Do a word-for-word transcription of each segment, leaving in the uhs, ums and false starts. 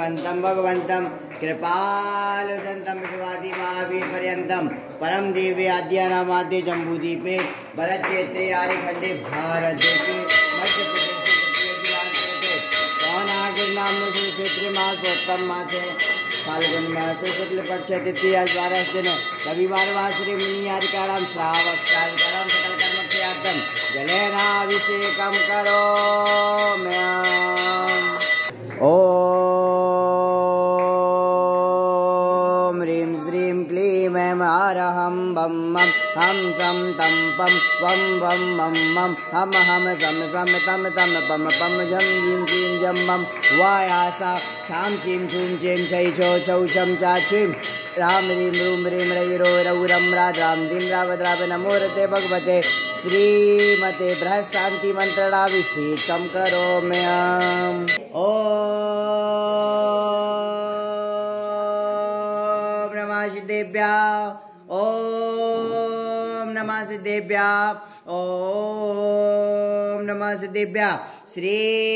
भगवन्तं भगवन्तं कृपालुसन्तं विश्वादि महावीर पर्यन्तं परम देवे आद्यानामाद्य जम्बूद्वीपे भरतक्षेत्रे आर्यखण्डे भारतदेशे मध्यप्रदेशे पवनागिर्नाम्नो क्षेत्रे मासोत्तम मासे फाल्गुन मासे शुक्ल पक्ष तृतीया द्वादश दिन रविवार वासरे मुनियारिकाणां श्रावक श्राविकाणां सकल कर्मक्षयार्थं जलेनाभिषेकं करोमि। ॐ ह्रीं श्रीं क्लीं ऐं हरहं बं मं हं तं तं पं वं वं मं मं हम हम सम सम तम तम पम पम झं झीं झीं झं मं वायासा छां छीं छूं छीं छै छो छौ छं चा छीं राम ह्रीं रूं ह्रीं रೈ रो रौ रं राद्रां ह्रीं रावद्राव नमो रते भगवते श्रीमते बृहस्शान्ति मन्त्रणाभिषेकं करोमि। ॐ नमः सिद्धेभ्यः ॐ नमः सिद्धेभ्यः ॐ नमः सिद्धेभ्यः श्री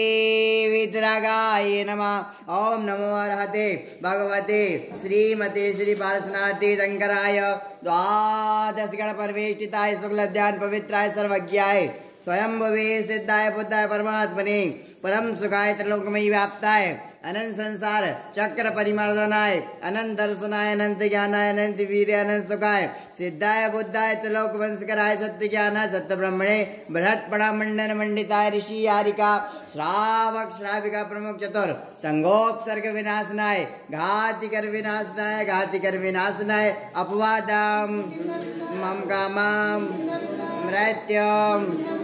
वीतरागाय नमः। ओम नमो अर्हते भगवते श्रीमते श्री पार्श्वनाथ तीर्थंकराय द्वादश गण परमेष्ठिताय शुक्लध्यान पवित्राय सर्वज्ञाय स्वयंभुवे सिद्धाय बुद्धाय परमात्मने परम सुखाय त्रिलोकमयी व्याप्ताय अनंत संसार चक्र परिमर्दनाय अनंत दर्शनाय अनंत ज्ञानाय अनंत वीर्य अनंत सुखाय सिद्धाय बुद्धाय त्रिलोक वंशकराय सत्य ज्ञानाय सत्य ब्रह्मणे बृहत पड़ा मंडन मंडिताय ऋषि हारिका श्रावक श्राविका प्रमुख चतुर संगोपसर्ग विनाशनाय घातिकर विनाशनाय घातिकर विनाशनाय अपवादम मम कामम मृत्युम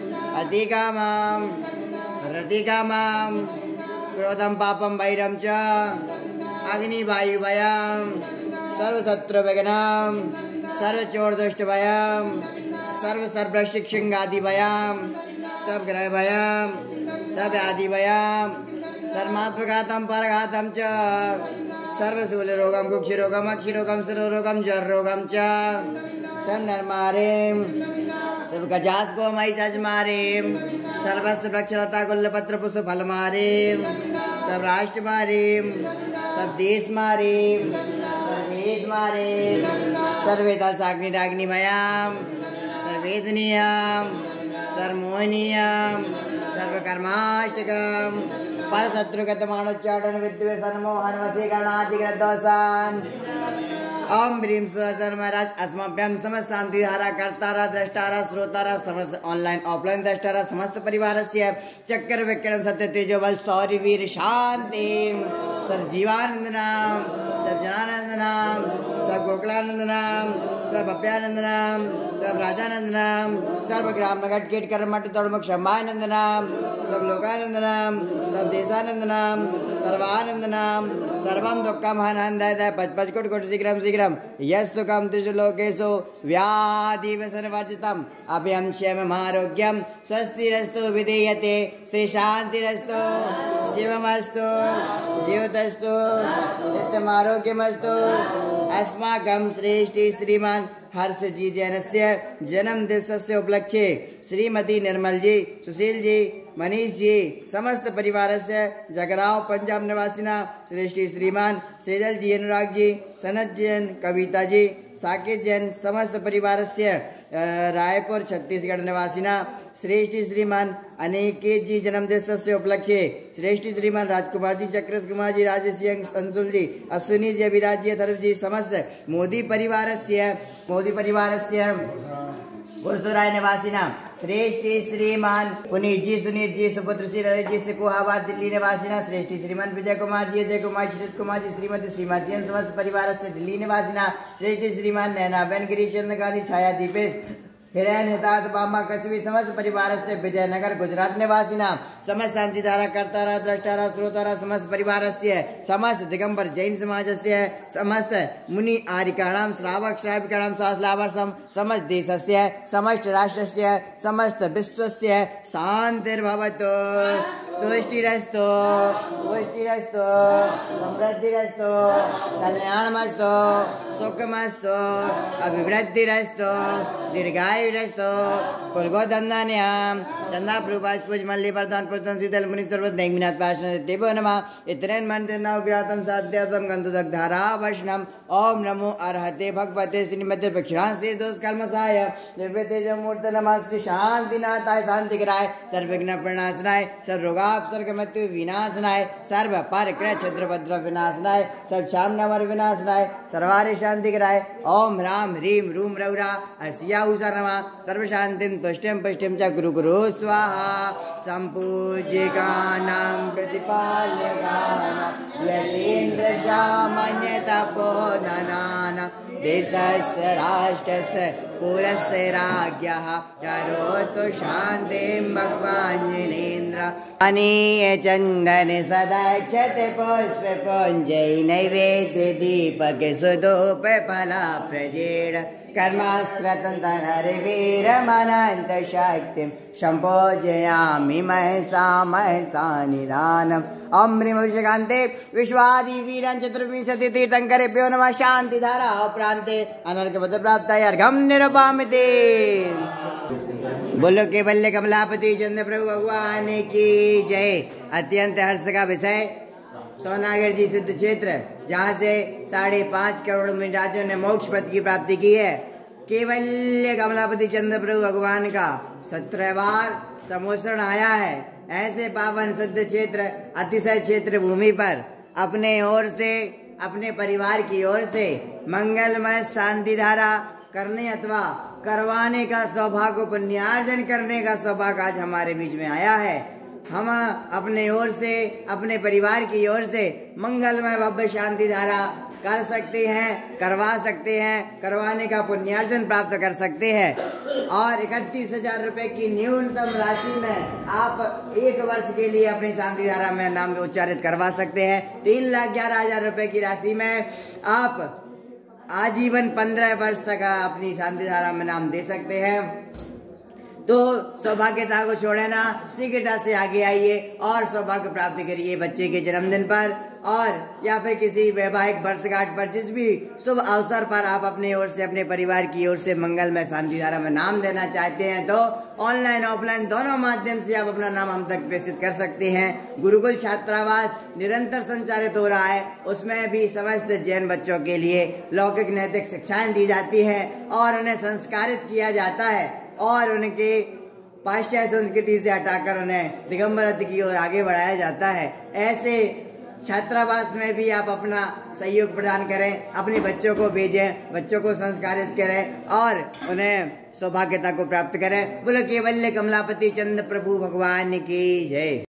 अतिकामम रतिकामम क्रोधम पापम वैरम च अग्नि वायु भयम सर्वशत्रु विघ्नम सर्वचोर दुष्ट भयम सर्व सर्वशिक्षिंगादि भयम सब ग्रह भयम सब आदि भयम सर्वात्मघातम परघातम च सर्वशूल रोगम कुक्षि रोगम अक्षि रोगम सरो रोगम जर रोगम च सब नरमारेम सब गजास को महिषास मारेम सर्वस्व वृक्षलता गुल्लपत्र पुष्प फल मारेम सब राष्ट्र मारेम सब देश मारेम सर्वेश मारेम सर्वेदा साग्नि डाग्नि मयाम सर्वेदनीयम सर्वमोहनीयम सर्वकर्माष्टकम पर शत्रुगतमाणोच्चाटन विद्वेषण मोहन वशीकरणादिग्रहदोषान् ओम ह्रीं सुरसर्मराज अस्मभ्यम समस्त शांतिधारा कर्तारा द्रष्टारा श्रोतारा समस्त ऑनलाइन ऑफलाइन द्रष्टारा समस्त परिवारस्य चक्र विक्रम सत्य तेजो बल सौर्य वीर शांति सब जीवानंद नाम सब जनानंद नाम सब गोकुलानंद नाम सब अप्यानंद नाम सब राजानंद नाम सर्व ग्राम नगट कीट कर्म मठ तोड़मुख शंभानंद नाम सब लोकानंद नाम सब देशानंद नाम सर्वानंद नाम सर्वं दुःखं हनहन्दाय पच पच कोट कोट शीघ्रं शीघ्रं यस्सुखं त्रिषु लोकेषु व्याधिवसनवर्जितम् अभयं क्षेमम् आरोग्यं स्वस्तिरस्तु विधीयते श्री शान्तिरस्तु शिवमस्तु जीवतस्तु नित्यम् आरोग्यमस्तु। अस्माकं श्रेष्ठी श्रीमान हर्ष जी जैनस्य जन्म दिवसस्य उपलक्ष्ये श्रीमती निर्मल जी सुशील जी मनीष जी समस्त परिवारस्य जगराव पंजाब निवासिना श्रेष्ठी श्रीमान सेजल जी अनुराग जी सनत जैन कविता जी साकेत जैन समस्त परिवारस्य रायपुर छत्तीसगढ़ निवासिना श्रेष्ठी श्रीमान अनिकेत जी जन्मदिवसस्य उपलक्ष्ये श्रेष्ठी श्रीमान राजकुमार जी चक्रस कुमार जी राजेश जी अंशुल जी अश्विनी जी अभिराज जी अथर्व जी समस्त मोदी परिवारस्य मोदी परिवारस्य गुरसुराय निवासिना श्रेष्ठी श्रीमान पुनीत जी सुनीत जी सुपुत्र श्री ललित जी सिकुहाबाद दिल्ली निवासिना श्रेष्ठी श्रीमान विजय कुमार जी अजय कुमार श्रीत कुमार जी श्रीमती श्रीमती समस्त परिवार से दिल्ली निवासिना श्रेष्ठी श्रीमान नैना बेन गिरीश चंद्र गांधी छाया दीपेश हिरैन हितार्थ बामा कस्बी समस्त परिवार से विजयनगर गुजरात निवासिना समस्त शांतिधारा कर्तारा द्रष्टारा श्रोतारा समस्त परिवार से समस्त दिगंबर जैन समाज से समस्त मुनि आर्यकाणां श्रावक श्राविकाणां सहस्रावर्षं समस्त देशस्य समस्त राष्ट्रस्य समस्त विश्वस्य शान्तिर्भवतु। तुष्टिरस्तु पुष्टिरस्तु समृद्धिरस्तु कल्याणमस्तु सुखमस्तु अभिवृद्धिरस्तु दीर्घायुरस्तु कुलगोधन्धान्यां चंदा प्रभास पुज मल्ली प्रधान पुस्तन शीतल मुनि सर्वत नैमिनाथ पाशन देवो नमः इतरेन मंत्र नवग्रातम साध्यतम गंधुदक धारा वशनम ओम नमो अर्हते भगवते श्रीमते प्रक्षाण से दोष कलमसाय दिव्य तेज मूर्त नमः श्री शांतिनाथाय शांति कराय सर्वविघ्न प्रणाशनाय सर्व रोगाप सर्ग मृत्यु विनाशनाय सर्व परिग्रह छद्रभद्र विनाशनाय सर्व शाम नवर विनाशनाय सर्वारि शांति कराय ओम राम ह्रीम रूम रौरा अस्या उषा नमः सर्व शांतिम तुष्टिम पुष्टिम च गुरु गुरु स्वाहा संपूज्यकानां प्रतिपाल्यकानां यतीन्द्र सामान्य तपोधनानां देशस्य राष्ट्रस्य पुरस्य राज्ञः करोतु शान्तिं भगवान् जिनेन्द्र अनीय चन्दन सदक्षते पुष्पपुञ्जै नैवेद्य दीपक सुधूप फला प्रजेड कर्मास्त्रतन्तनरवीरमनन्त शक्तिं सम्पूजयामि महसा महसा निधानम् अम्रिमुषकान्ते विश्वादिवीरं चतुर्विंशति तीर्थङ्करेभ्यो नमः शान्तिधारा प्रान्ते अनर्कपद प्राप्ताय अर्घं निरुपामिते। बोलो केवल्य कमलापति चंद्र प्रभु भगवान की जय। अत्यंत हर्ष का विषय सोनागर जी सिद्ध क्षेत्र जहाँ से साढ़े पाँच करोड़ मिराजों ने मोक्ष पद की प्राप्ति की है। केवल्य कमलापति चंद्र प्रभु भगवान का सत्रह बार समोषण आया है। ऐसे पावन सिद्ध क्षेत्र अतिशय क्षेत्र भूमि पर अपने ओर से अपने परिवार की ओर से मंगलमय शांति धारा करने अथवा करवाने का सौभाग्य पुण्यार्जन करने का सौभाग्य आज हमारे बीच में आया है। हम अपने ओर से अपने परिवार की ओर से मंगलमय भव्य शांति धारा कर सकते हैं, करवा सकते हैं, करवाने का पुण्यार्जन प्राप्त कर सकते हैं। और इकतीस हजार रुपए की न्यूनतम राशि में आप एक वर्ष के लिए अपनी शांति धारा में नाम उच्चारित करवा सकते हैं। तीन लाख ग्यारह हजार रुपए की राशि में आप आजीवन पंद्रह वर्ष तक अपनी शांति धारा में नाम दे सकते हैं। तो सौभाग्यता को छोड़े ना, शीघ्रता से आगे आइए और सौभाग्य प्राप्त करिए बच्चे के जन्मदिन पर और या फिर किसी वैवाहिक वर्षगांठ पर, जिस भी शुभ अवसर पर आप अपने ओर से अपने परिवार की ओर से मंगलमय शांति धारा में नाम देना चाहते हैं तो ऑनलाइन ऑफलाइन दोनों माध्यम से आप अपना नाम हम तक प्रेषित कर सकते हैं। गुरुकुल छात्रावास निरंतर संचालित हो रहा है, उसमें भी समस्त जैन बच्चों के लिए लौकिक नैतिक शिक्षाएं दी जाती है और उन्हें संस्कारित किया जाता है और उनके पाश्चात्य संस्कृति से हटाकर उन्हें दिगंबरत्व की ओर आगे बढ़ाया जाता है। ऐसे छात्रावास में भी आप अपना सहयोग प्रदान करें, अपने बच्चों को भेजें, बच्चों को संस्कारित करें और उन्हें सौभाग्यता को प्राप्त करें। बोलो केवल्य कमलापति चंद्र प्रभु भगवान की जय।